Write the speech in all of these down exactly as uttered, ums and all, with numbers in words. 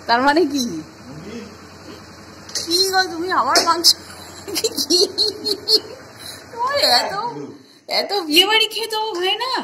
তার মানে কি কি গো তুমি আমার মাংস তোমার এত এত বিয়ে বাড়ি খেতেও হয় না?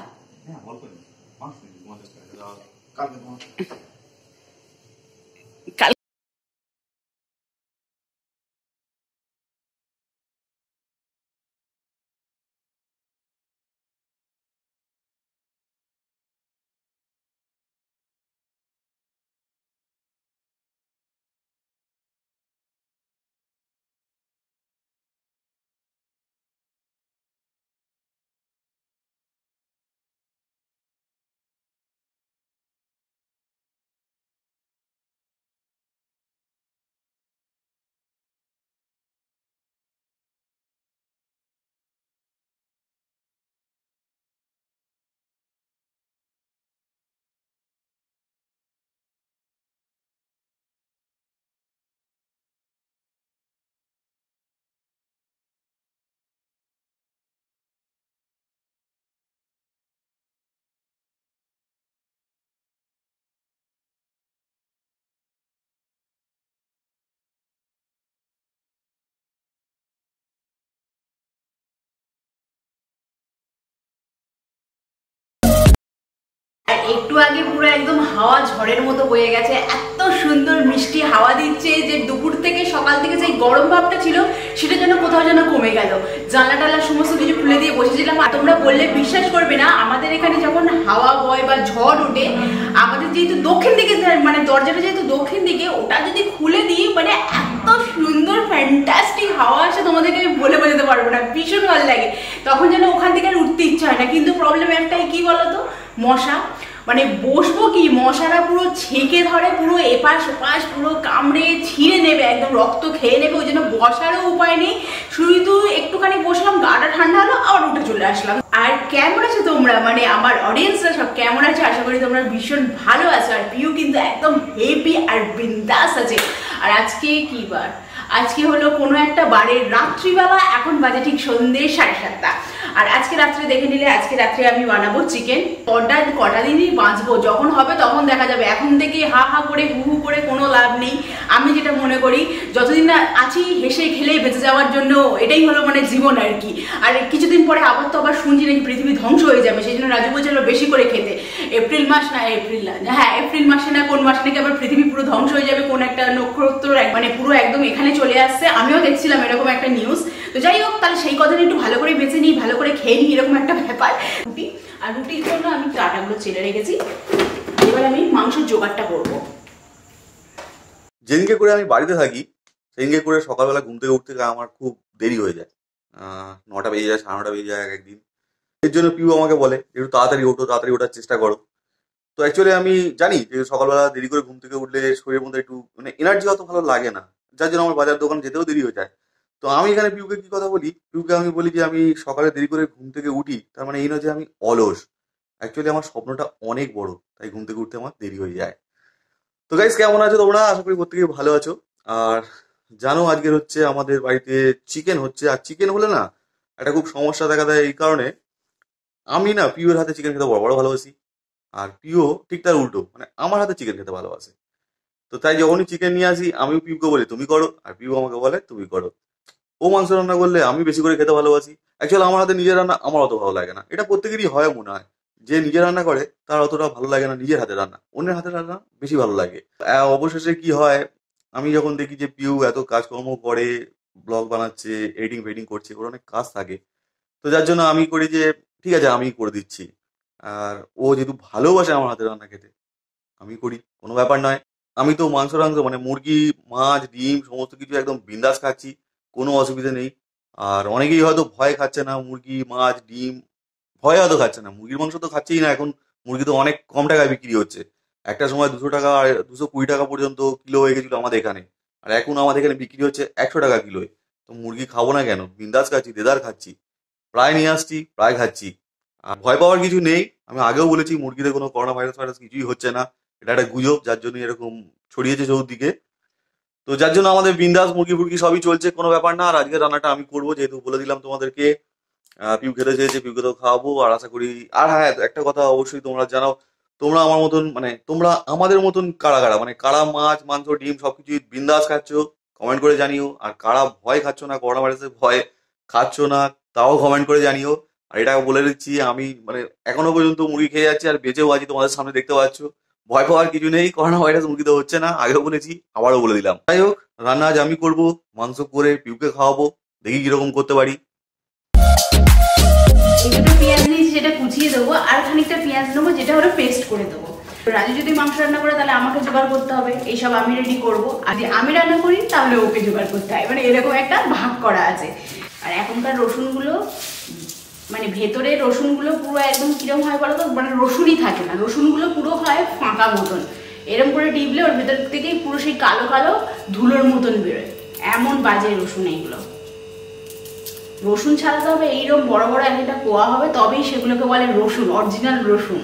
একটু আগে পুরো একদম হাওয়া ঝড়ের মতো বয়ে গেছে, এত সুন্দর মিষ্টি হাওয়া দিচ্ছে যে দুপুর থেকে সকাল থেকে যে গরম ভাবটা ছিল সেটা যেন কোথাও যেন কমে গেল। জানলা টালা সমস্ত কিছু খুলে দিয়ে বসেছিলাম। আর তোমরা বললে বিশ্বাস করবে না, আমাদের এখানে যখন হাওয়া বয় বা ঝড় ওঠে, আমাদের যেহেতু দক্ষিণ দিকে মানে দরজাটা যেহেতু দক্ষিণ দিকে, ওটা যদি খুলে দিই মানে এত সুন্দর ফ্যান্টাস্টিক হাওয়া আসে তোমাদেরকে আমি বলে বোঝাতে পারবো না, ভীষণ ভালো লাগে। তখন যেন ওখান থেকে আর উঠতে ইচ্ছা হয় না। কিন্তু প্রবলেম একটাই, কি বলতো, মশা। মানে বসবো কি, মশারা পুরো ছেঁকে ধরে, পুরো এপাশ ওপাশ পুরো কামড়ে ছিঁড়ে নেবে, একদম রক্ত খেয়ে নেবে। ওই জন্য বসারও উপায় নেই, শুধু একটুখানি বসলাম, গাটা ঠান্ডা হলো, আবার উঠে চলে আসলাম। আর কেমন আছো তোমরা, মানে আমার অডিয়েন্সরা সব কেমন আছে? আশা করি তোমরা ভীষণ ভালো আছো। আর পিউ কিন্তু একদম হেপি আর বিন্দাস আছে। আর আজকে কি বার? আজকে হলো কোনো একটা বারের রাত্রিবেলা, এখন বাজে ঠিক সন্ধ্যে সাড়ে সাতটা। আর আজকে রাত্রে দেখে নিলে, আজকে রাত্রে আমি বানাবো চিকেন। কটা কটা দিনই বাঁচবো, যখন হবে তখন দেখা যাবে। এখন থেকে হা হা করে হু হু করে কোনো লাভ নেই। আমি যেটা মনে করি, যতদিন না আছি হেসে খেলে বেঁচে যাওয়ার জন্য, এটাই হলো মানে জীবন আর কি। আর কিছুদিন পরে আবার তো আবার শুনছি নাকি পৃথিবী ধ্বংস হয়ে যাবে, সেই জন্য রাজু বলছিল বেশি করে খেতে। এপ্রিল মাস না এপ্রিল না হ্যাঁ এপ্রিল মাসে না কোন মাসে নাকি আবার পৃথিবী পুরো ধ্বংস হয়ে যাবে, কোন একটা নক্ষত্র মানে পুরো একদম এখানে চলে আসছে। আমিও দেখছিলাম এরকম একটা নিউজ। তো যাই হোক, তাহলে সেই কথাটা একটু ভালো করে বেঁচে নিই, ভালো করে খেয়ে নিই, এরকম একটা ব্যাপার। রুটি, আর রুটির জন্য আমি আটাগুলো চেলে রেখেছি। এবার আমি মাংসের জোগাড়টা করবো। যেদিনকে করে আমি বাড়িতে থাকি, সেদিনকে করে সকালবেলা ঘুম থেকে উঠতে আমার খুব দেরি হয়ে যায়, নটা বেজে যায়, সাড়ে নটা বেজে যায় এক একদিন। এর জন্য পিউ আমাকে বলে একটু তাড়াতাড়ি ওঠো, তাড়াতাড়ি ওঠার চেষ্টা করো। তো অ্যাকচুয়ালি আমি জানি যে সকালবেলা দেরি করে ঘুম থেকে উঠলে শরীরের মধ্যে একটু মানে এনার্জি অত ভালো লাগে না, যার জন্য আমার বাজার দোকান যেতেও দেরি হয়ে যায়। তো আমি এখানে পিউকে কি কথা বলি, পিউকে আমি বলি যে আমি সকালে দেরি করে ঘুম থেকে উঠি, তার মানে এই নয় যে আমি অলস। অ্যাকচুয়ালি আমার স্বপ্নটা অনেক বড়, তাই ঘুম থেকে উঠতে আমার দেরি হয়ে যায়। তো গাইস, কেমন আছো তোমরা? আশা করি প্রত্যেকেই ভালো আছো। আর জানো, আজকের হচ্ছে আমাদের বাড়িতে চিকেন হচ্ছে। আর চিকেন হলে না একটা খুব সমস্যা দেখা দেয়, এই কারণে আমি না পিউর হাতে চিকেন খেতে বড় বড় ভালোবাসি, আর পিও ঠিক তার উল্টো, মানে আমার হাতে চিকেন খেতে ভালোবাসে। তো তাই যখনই চিকেন নিয়ে আসি, আমিও পিউকে বলি তুমি করো, আর পিউ আমাকে বলে তুমি করো। ও মাংস রান্না করলে আমি বেশি করে খেতে ভালোবাসি। অ্যাকচুয়ালি আমার হাতে নিজের রান্না আমার অত ভালো লাগে না, এটা প্রত্যেকেরই হয় মনে হয়। যে নিজের রান্না করে তার অতটা ভালো লাগে না নিজের হাতের রান্না, অন্যের হাতের রান্না বেশি ভালো লাগে। আহ, অবশেষে কি হয়, আমি যখন দেখি যে পিউ এত কাজকর্ম করে, ব্লগ বানাচ্ছে, এডিটিং ফেডিং করছে, ওর অনেক কাজ থাকে, তো যার জন্য আমি করি যে ঠিক আছে আমি করে দিচ্ছি। আর ও যেহেতু ভালোবাসে আমার হাতের রান্না খেতে, আমি করি, কোনো ব্যাপার নয়। আমি তো মাংস টাংস মানে মুরগি, মাছ, ডিম সমস্ত কিছু একদম বিন্দাস খাচ্ছি, কোনো অসুবিধা নেই। আর অনেকেই হয়তো ভয় খাচ্ছে না, মুরগি, মাছ, ডিম ভয় হয়তো খাচ্ছে না, মুরগির মাংস তো খাচ্ছেই না এখন। মুরগি তো অনেক কম টাকায় বিক্রি হচ্ছে, একটা সময় দুশো টাকা দুশো কুড়ি টাকা পর্যন্ত কিলো হয়ে গেছিল আমাদের এখানে, আর এখন আমাদের এখানে বিক্রি হচ্ছে একশো টাকা কিলোয়। তো মুরগি খাবো না কেন, বিন্দাস খাচ্ছি, দেদার খাচ্ছি, প্রায় নিয়ে আসছি, প্রায় খাচ্ছি। আর ভয় পাওয়ার কিছু নেই। আমি আগেও বলেছি মুরগিতে কোনো করোনা ভাইরাস ভাইরাস কিছুই হচ্ছে না, এটা একটা গুজব, যার জন্য এরকম ছড়িয়েছে চৌদিকে। তো যার জন্য আমাদের বিন্দাস মুরগি ফুরগি সবই চলছে, কোনো ব্যাপার না। আর আজকের রান্নাটা আমি করবো, যেহেতু বলে দিলাম তোমাদেরকে। আহ, পিউ খেতে চেয়েছে, পিউকে তো খাওয়াবো। আর আশা করি, আর হ্যাঁ একটা কথা অবশ্যই তোমরা জানাও, তোমরা আমার মতন মানে তোমরা আমাদের মতন কারা কারা মানে কারা মাছ মাংস ডিম সবকিছু বিন্দাস খাচ্ছ কমেন্ট করে জানিও, আর কারা ভয় খাচ্ছ না, করোনা ভাইরাসের ভয় খাচ্ছ না তাও কমেন্ট করে জানিও। আর এটা বলে দিচ্ছি আমি মানে এখনো পর্যন্ত মুরগি খেয়ে যাচ্ছি আর বেঁচেও আছি, তোমাদের সামনে দেখতে পাচ্ছ। ভয় পাওয়ার কিছু নেই, করোনা ভাইরাস মুরগিতে হচ্ছে না, আগেও বলেছি আবারও বলে দিলাম। যাই হোক, রান্না আজ আমি করবো, মাংস করে পিউকে খাওয়াবো, দেখি কিরকম করতে পারি। দুটো পেঁয়াজ নিয়েছি যেটা কুচিয়ে দেবো, আর খানিকটা পেঁয়াজ নেবো যেটা হলো পেস্ট করে দেবো। রাজু যদি মাংস রান্না করে তাহলে আমাকে জোগাড় করতে হবে, এইসব আমি রেডি করবো। আর যদি আমি রান্না করি তাহলে ওকে জোগাড় করতে হয়, মানে এরকম একটা ভাগ করা আছে। আর এখনকার রসুনগুলো মানে ভেতরে রসুনগুলো পুরো একদম কিরম হয় বলো তো, মানে রসুনই থাকে না, রসুনগুলো পুরো হয় ফাঁকা মতন, এরকম করে টিপলে ওর ভেতর থেকেই পুরো সেই কালো কালো ধুলোর মতন বেরোয়, এমন বাজে রসুন এইগুলো। রসুন ছাড়াতে হবে, এইরকম বড় বড় একটা কোয়া হবে, তবেই সেগুলোকে বলে রসুন, অরিজিনাল রসুন।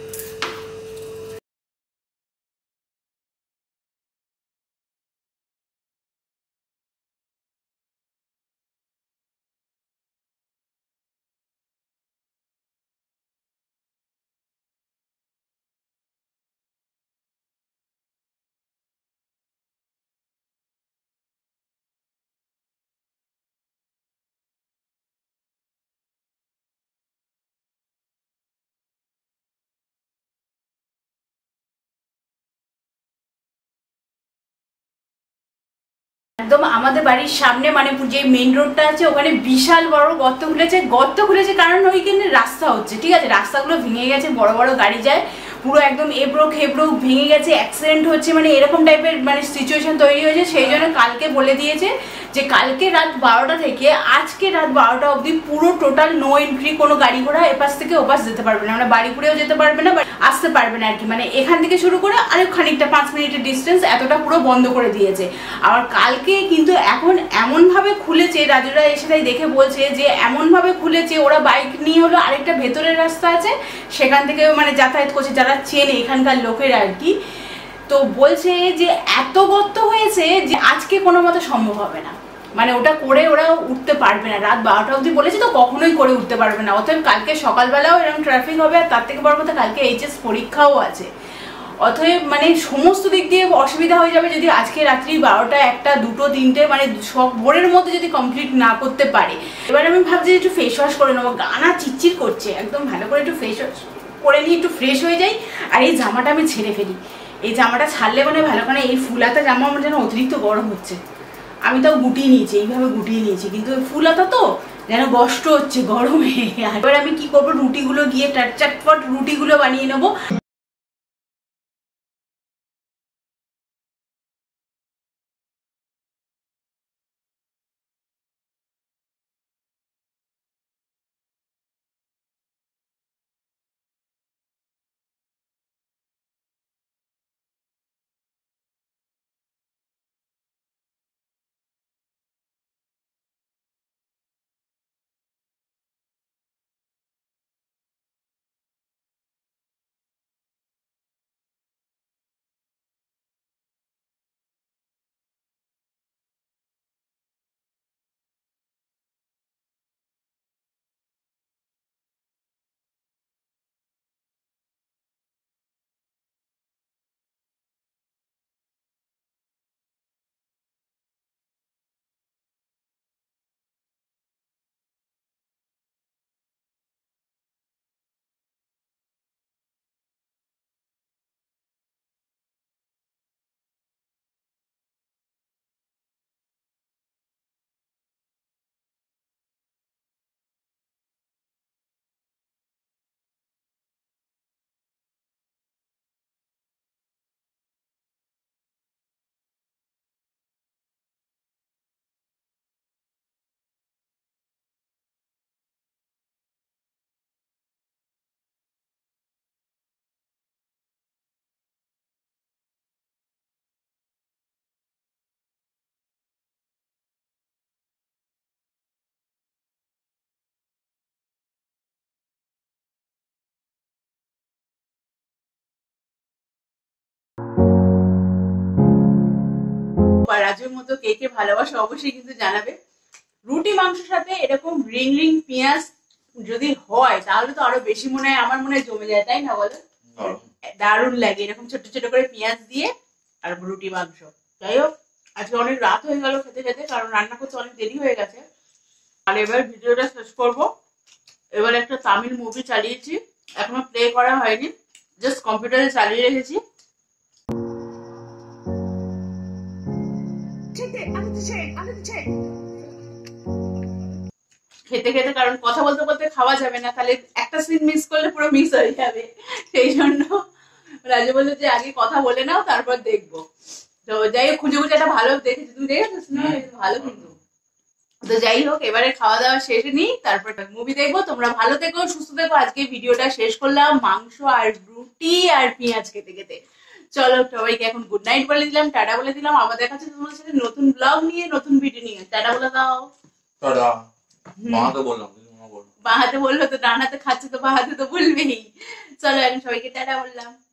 একদম আমাদের বাড়ির সামনে মানে যে মেইন রোডটা আছে ওখানে বিশাল বড় গর্ত খুলেছে। গর্ত খুলেছে কারণ ওইখানে রাস্তা হচ্ছে, ঠিক আছে, রাস্তাগুলো ভেঙে গেছে, বড় বড় গাড়ি যায়, পুরো একদম এবড়ো খেবড়ো ভেঙে গেছে, অ্যাক্সিডেন্ট হচ্ছে, মানে এরকম টাইপের মানে সিচুয়েশন তৈরি হয়েছে। সেই জন্য কালকে বলে দিয়েছে যে কালকে রাত বারোটা থেকে আজকে রাত বারোটা অবধি পুরো টোটাল নো এন্ট্রি, কোনো গাড়ি ঘোড়া এপাশ থেকে ওপাশ যেতে পারবে না, আমরা বাড়িপুরেও যেতে পারবে না, আসতে পারবে না আর কি। মানে এখান থেকে শুরু করে আরেক খানিকটা পাঁচ মিনিটের ডিস্টেন্স এতটা পুরো বন্ধ করে দিয়েছে। আবার কালকে কিন্তু এখন এমনভাবে খুলেছে, রাজুরা এসে তাই দেখে বলছে যে এমনভাবে খুলেছে, ওরা বাইক নিয়ে হলো আরেকটা ভেতরের রাস্তা আছে সেখান থেকে মানে যাতায়াত করছে, যারা চেনে এখানকার লোকের আর কি। তো বলছে যে এত গর্ত হয়েছে যে আজকে কোনো মতে সম্ভব হবে না, মানে ওটা করে ওরা উঠতে পারবে না, রাত বারোটা অবধি বলেছে তো কখনোই করে উঠতে পারবে না। অতএব কালকে সকালবেলাও এরকম ট্রাফিক হবে, আর তার থেকে বড় কথা কালকে এইচএস পরীক্ষাও আছে। অতএব মানে সমস্ত দিক দিয়ে অসুবিধা হয়ে যাবে যদি আজকে রাত্রি বারোটা একটা দুটো তিনটে মানে সব ভোরের মধ্যে যদি কমপ্লিট না করতে পারে। এবার আমি ভাবছি একটু ফেস ওয়াশ করে নেবো, গানা চিরচির করছে, একদম ভালো করে একটু ফেস ওয়াশ করে নিয়ে একটু ফ্রেশ হয়ে যাই। আর এই জামাটা আমি ছেড়ে ফেলি, এই জামাটা ছাড়লে মানে ভালো, কারণ এই ফুলাতা জামা আমার যেন অতিরিক্ত গরম হচ্ছে। আমি তাও গুটিয়ে নিয়েছি, এইভাবে গুটিয়ে নিয়েছি, কিন্তু ফুলাতা তো যেন কষ্ট হচ্ছে গরমে। এবার আমি কি করবো, রুটিগুলো গিয়ে চটপট রুটিগুলো বানিয়ে নেবো। রাজুর মতো কে কে ভালোবাসে অবশ্যই কিন্তু জানাবে। রুটি মাংসের সাথে এরকম রিং রিং পেঁয়াজ যদি হয় তাহলে তো আরো বেশি মনে হয়, আমার মনে হয় জমে যায়, তাই না বলো? দারুণ লাগে এরকম ছোট ছোট করে পেঁয়াজ দিয়ে আর রুটি মাংস। যাই হোক, আজকে অনেক রাত হয়ে গেল খেতে খেতে, কারণ রান্না করতে অনেক দেরি হয়ে গেছে। আর এবার ভিডিওটা শেষ করব। এবার একটা তামিল মুভি চালিয়েছি, এখনো প্লে করা হয়নি, জাস্ট কম্পিউটারে চালিয়ে রেখেছি। খেতে খেতে, কারণ কথা বলতে বলতে খাওয়া যাবে না, তাহলে একটা সিন মিস করলে পুরো মিস হয়ে যাবে। সেই জন্য রাজু বললো যে আগে কথা বলে নাও তারপর দেখবো। তো যাই হোক, খুঁজে খুঁজে একটা ভালো দেখেছি, তুমি দেখেছিস না? ভালো কিন্তু। তো যাই হোক, এবারে খাওয়া দাওয়া শেষে নিই, তারপর মুভি দেখবো। তোমরা ভালো থেকো, সুস্থ থেকো। আজকে ভিডিওটা শেষ করলাম মাংস আর রুটি আর পেঁয়াজ খেতে খেতে। চলো সবাইকে এখন গুড নাইট বলে দিলাম, টাটা বলে দিলাম। আমাদের কাছে তোমাদের সাথে নতুন ব্লগ নিয়ে, নতুন ভিডিও নিয়ে। টাটা বলে দাও। টাটা। বাঁহাতে বললাম, বাঁহাতে বললো তো, ডান হাতে খাচ্ছে তো বাঁহাতে তো বলবেই। চলো এখন সবাইকে টাটা বললাম।